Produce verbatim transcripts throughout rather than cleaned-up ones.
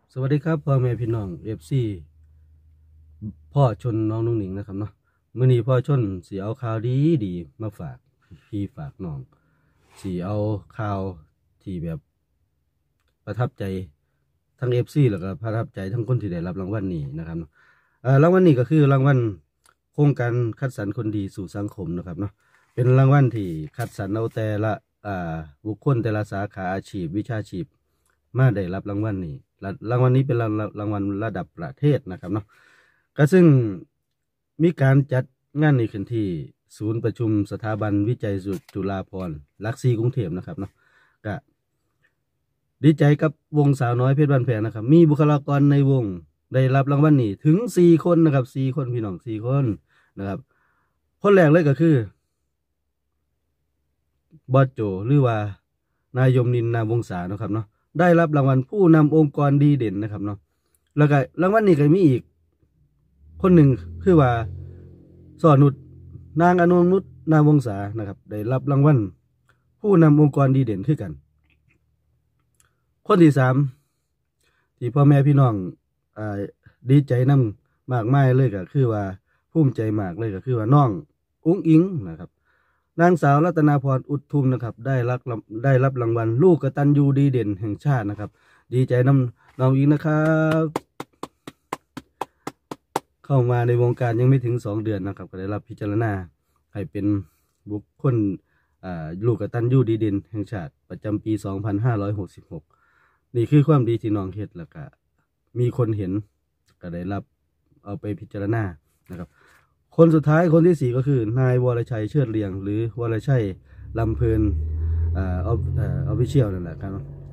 สวัสดีครับพ่อแม่พี่น้องเอฟซีพ่อชนน้องนุ่งหนิงนะครับเนาะมื้อนี้พ่อชนสีเอาข่าวดีดีมาฝากพี่ฝากน้องสีเอาข่าวที่แบบประทับใจทั้งเอฟซีแล้วก็ประทับใจทั้งคนที่ได้รับรางวัลนี้นะครับเนาะเอ่อรางวัลนี้ก็คือรางวัลโครงการคัดสรรคนดีสู่สังคมนะครับเนาะเป็นรางวัลที่คัดสรรเอาแต่ละอ่าบุคคลแต่ละสาขาอาชีพวิชาชีพมาได้รับรางวัลนี้รางวัลนี้เป็นรางรางวัลระดับประเทศนะครับเนาะก็ซึ่งมีการจัดงานนี้ขึ้นที่ศูนย์ประชุมสถาบันวิจัยจุฬาภรณ์ลักษีกรุงเทพนะครับเนาะก็ดีใจกับวงสาวน้อยเพชรบ้านแพงนะครับมีบุคลากรในวงได้รับรางวัลนี้ถึงสี่คนนะครับสี่คนพี่น้องสี่คนนะครับคนแรกเลยก็คือบอสโจหรือว่านายยมนินทร์นามวงศาเนาะครับเนาะได้รับรางวัลผู้นำองค์กรดีเด่นนะครับเนาะแล้วก็รางวัลนี้ก็มีอีกคนหนึ่งคือว่าสอนุชนางอนุนุชนามวงศานะครับได้รับรางวัลผู้นำองค์กรดีเด่นขึ้นกันคนที่สามที่พ่อแม่พี่น้องอ่าดีใจนำมากมายเลยก็คือว่าภูมิใจมากเลยก็คือว่าน้องอุ้งอิงนะครับนางสาวรัตนาพรอุดทุมนะครับได้รับได้รับรางวัลลูกกตัญญูดีเด่นแห่งชาตินะครับดีใจนำน้องอิงนะครับเข้ามาในวงการยังไม่ถึงสองเดือนนะครับก็ได้รับพิจารณาให้เป็นบุคคลลูกกตัญญูดีเด่นแห่งชาติประจำปีสองพันห้าร้อยหกสิบหกนี่คือความดีที่น้องเฮ็ดแล้วก็มีคนเห็นก็ได้รับเอาไปพิจารณานะครับคนสุดท้ายคนที่สี่ก็คือ นายวรชัยเชิดเรียงหรือวรชัยลำเพลินอ่าเอาเอ่อออฟฟิเชียลนั่นแหละครับ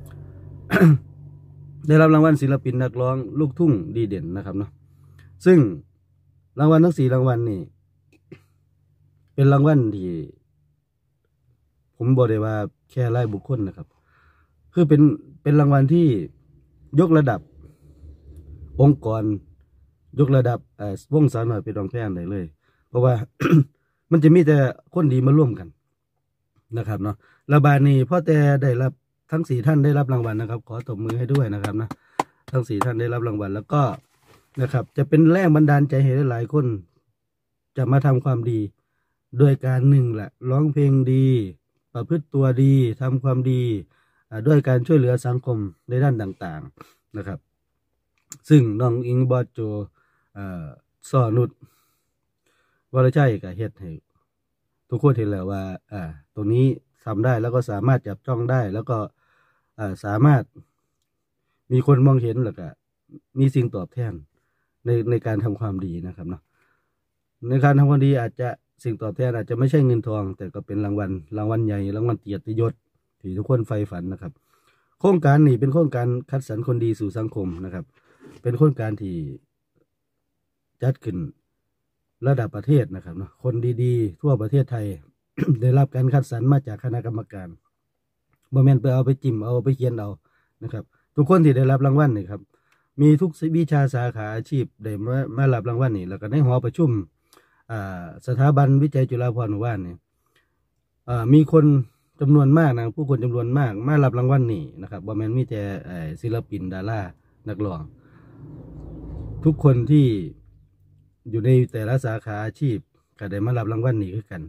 ได้รับรางวัลศิลปินนักร้องลูกทุ่งดีเด่นนะครับเนาะซึ่งรางวัลทั้งสี่รางวัลนี่เป็นรางวัลที่ผมบอกได้ว่าแค่ไล่บุคคลนะครับคือเป็นเป็นรางวัลที่ยกระดับองค์กรยกระดับเอ่อวงสาวน้อยเพชรบ้านแพงได้เลยเพราะว่า มันจะมีแต่คนดีมาร่วมกันนะครับเนาะระบาดนี้พ่อแต่ได้รับทั้งสี่ท่านได้รับรางวัลนะครับขอตบมือให้ด้วยนะครับนะทั้งสี่ท่านได้รับรางวัลแล้วก็นะครับจะเป็นแรงบันดาลใจให้หลายคนจะมาทำความดีโดยการหนึ่งแหละร้องเพลงดีประพฤติตัวดีทำความดีด้วยการช่วยเหลือสังคมในด้านต่างๆนะครับซึ่งน้องอิงบอสโจสอนุชวรชัยกับเฮ็ดให้ทุกคนเห็นแล้วว่าอ่าตรงนี้ทำได้แล้วก็สามารถจับจ้องได้แล้วก็อ่าสามารถมีคนมองเห็นแล้วก็มีสิ่งตอบแทนในในการทำความดีนะครับเนาะในการทำความดีอาจจะสิ่งตอบแทนอาจจะไม่ใช่เงินทองแต่ก็เป็นรางวัลรางวัลใหญ่รางวัลเกียรติยศที่ทุกคนใฝ่ฝันนะครับโครงการนี้เป็นโครงการคัดสรรคนดีสู่สังคมนะครับเป็นโครงการที่จัดขึ้นระดับประเทศนะครับเนาะคนดีๆทั่วประเทศไทย ได้รับการคัดสรรมาจากคณะกรรมการบ่แม่นไปเอาไปจิ้มเอาไปเขียนเอานะครับทุกคนที่ได้รับรางวัลนี่ครับมีทุกวิชาสาขาอาชีพได้มามารับรางวัลนี่แล้วก็ในหอประชุมอ่าสถาบันวิจัยจุฬาภรณ์ว่านนี่อ่ามีคนจำนวนมากนะผู้คนจำนวนมากมารับรางวัลนี่นะครับบ่แม่นมีแต่ศิลปินดารานักร้องทุกคนที่อยู่ในแต่ละสาขาอาชีพก็ได้มารับรางวัลนี้คือกัน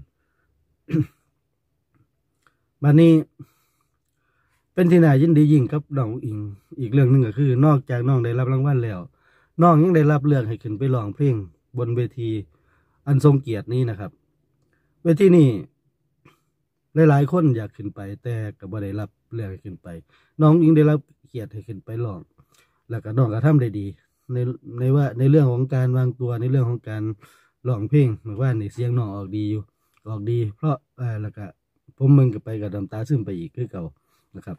บัดนี้เป็นที่น่ายินดียิ่งกับน้องอิงอีกเรื่องหนึ่งก็คือนอกจากน้องได้รับรางวัลแล้วน้องยังได้รับเลือกให้ขึ้นไปร้องเพลงบนเวทีอันทรงเกียรตินี้นะครับเวทีนี้หลายๆคนอยากขึ้นไปแต่ก็บ่ได้รับเลือกให้ขึ้นไปน้องอิงได้รับเกียรติให้ขึ้นไปร้องแล้วก็น้องก็ทำได้ดีในในว่าในเรื่องของการวางตัวในเรื่องของการร้องเพลงเหมือนว่าในเสียงน้องออกดีอยู่ออกดี เพราะเออแล้วก็ผมมึงก็ไปกับน้ำตาซึมไปอีกคือเก่านะครับ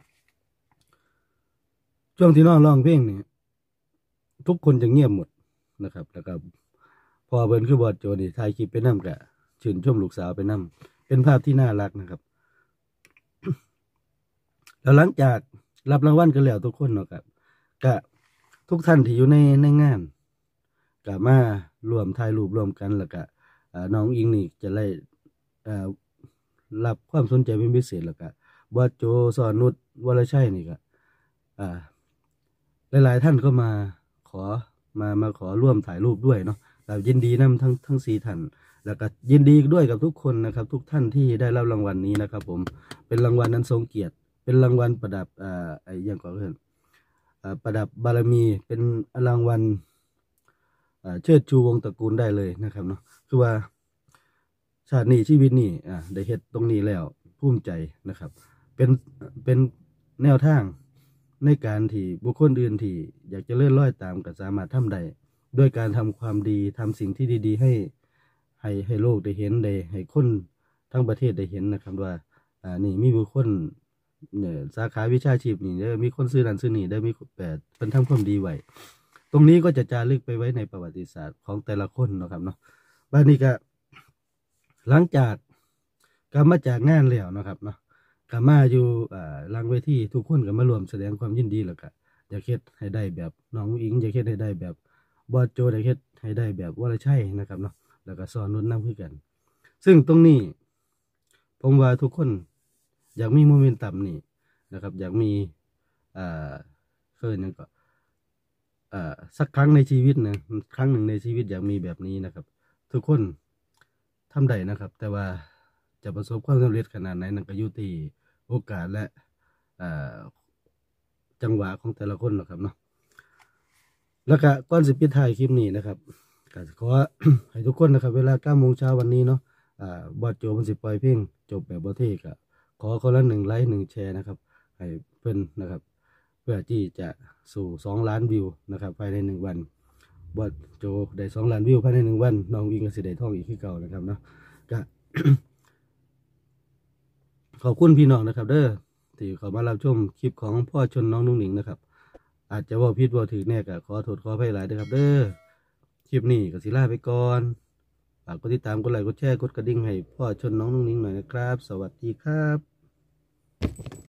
ช่วงที่น้องร้องเพลงนี่ทุกคนจะเงียบหมดนะครับแล้วก็พอเบิ่นคือบอสโจนี่ถ่ายคลิปไปนำกะชื่นชมลูกสาวไปนำเป็นภาพที่น่ารักนะครับ แล้วหลังจากรับรางวัลกันแล้วทุกคนเนาะครับก็ทุกท่านที่อยู่ในในงานก็มารวมถ่ายรูปรวมกันแล้วก็น้องอิงนี่จะได้รับความสนใจเป็นพิเศษแล้วก็บอสโจสอนุชวรชัยนี่ก็หลายๆท่านก็มาขอมามาขอร่วมถ่ายรูปด้วยเนาะเรายินดีนำทั้งทั้งสี่ท่านแล้วก็ยินดีด้วยกับทุกคนนะครับ ทุกท่านที่ได้รับรางวัลนี้นะครับ ผมเป็นรางวัลนั้นทรงเกียรติเป็นรางวัลประดับอ่าไอ้ยังก่อนเพื่อนอ่าประดับบารมีเป็นรางวัลอ่าเชิดชูวงศ์ตระกูลได้เลยนะครับเนาะคือว่าชาตินี้ชีวิตนี้อ่าได้เฮ็ดตรงนี้แล้วภูมิใจนะครับ เป็นเป็นแนวทางในการที่บุคคลอื่นที่อยากจะเลื่อนลอยตามก็สามารถทำได้ด้วยการทำความดีทำสิ่งที่ดีๆให้ให้ให้โลกได้เห็นได้ให้คนทั้งประเทศได้เห็นนะครับว่าอ่านี่มีบุคคลเนี่ยสาขาวิชาชีพนี่เด้อมีคนซื้อนั่นซื้อนี่ได้มีแปดเป็นทำความดีไว้ตรงนี้ก็จะจารึกไปไว้ในประวัติศาสตร์ของแต่ละคนเนาะครับเนาะบ้านนี้ก็หลังจากกลับมาจากงานแล้วนะครับเนาะ ก็มาอยู่อ่าหลังเวทีทุกคนก็มารวมแสดงความยินดีแล้วก็อยากเฮ็ดให้ได้แบบน้องอิงอยากเฮ็ดให้ได้แบบบอสโจอยากเฮ็ดให้ได้แบบวรชัยนะครับเนาะแล้วก็สอนนุ่นนำคือกัน ซึ่งตรงนี้ผมว่าทุกคนอยากมีโมเมนตัมนี่นะครับอยากมีอ่าเคินหยังก็อ่าสักครั้งในชีวิตนะครั้งหนึ่งในชีวิตอยากมีแบบนี้นะครับ ทุกคนทำได้นะครับ แต่ว่าจะประสบความสำเร็จขนาดไหนนั่นก็อยู่ที่โอกาสและอ่าจังหวะของแต่ละคนนะครับเนาะแล้วก็ก่อนสิปิดท้ายคลิปนี้นะครับก็ขอ ให้ทุกคนนะครับ เวลาเก้าโมงเช้าวันนี้เนาะอ่าบอสโจมันสิปล่อยเพลงจบแบบบ่เท่ก็ขอคนละหนึ่งไลค์หนึ่งแชร์นะครับ ให้เพื่อนนะครับ เพื่อที่จะสู่สองล้านวิวนะครับภายในหนึ่งวันบอสโจได้สองล้านวิวภายในหนึ่งวันน้องวิงก็สิได้ท่องอีกคือเก่านะครับเนาะก็ ขอบคุณพี่น้องนะครับเด้อที่เข้ามารับชมคลิปของพ่อชนน้องนุ่งหนิงนะครับ อาจจะเว่าผิดเว่าถูกแน่ก็ขอโทษขออภัยหลายนะครับเด้อคลิปนี้ก็สิลาไปก่อนฝากกดติดตามกดไลค์กดแชร์กดกระดิ่งให้พ่อชนน้องนุ่งหนิงหน่อยนะครับ สวัสดีครับ